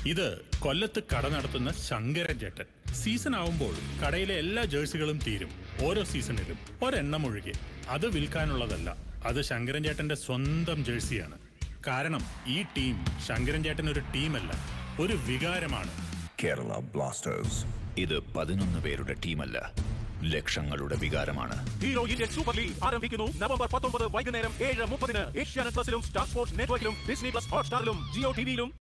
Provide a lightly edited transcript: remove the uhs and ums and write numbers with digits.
ഇത് കൊല്ലത്ത് കട നടത്തുന്ന ശങ്കരൻ ചേട്ടൻ. സീസൺ ആവുമ്പോൾ കടയിലെ എല്ലാ ജേഴ്സികളും തീരും. ഓരോ സീസണിലും ഒരെണ്ണം ഒഴികെ. അത് വിൽക്കാനുള്ളതല്ല, അത് ശങ്കരൻ ചേട്ടന്റെ സ്വന്തം ജേഴ്സിയാണ്. കാരണം ഈ ടീം ശങ്കരൻ ചേട്ടൻ ഒരു ടീമല്ല, ഒരു വികാരമാണ്. കേരള ബ്ലാസ്റ്റേഴ്സ് ഇത് 11 പേരുടെ ടീമല്ല, ലക്ഷങ്ങളുടെ വികാരമാണ്. ഹീറോ ഇന്ത്യൻ സൂപ്പർ ലീഗ് ആരംഭിക്കുന്നു നവംബർ 19 വൈകുന്നേരം 7:30 ഏഷ്യാനെറ്റ് പ്ലസിലും സ്റ്റാർ സ്പോർട്സ് നെറ്റ്വർക്കിലും ഡിസ്നി പ്ലസ് ഹോട്ട്സ്റ്റാറിലും ജിയോ ടിവിയിലും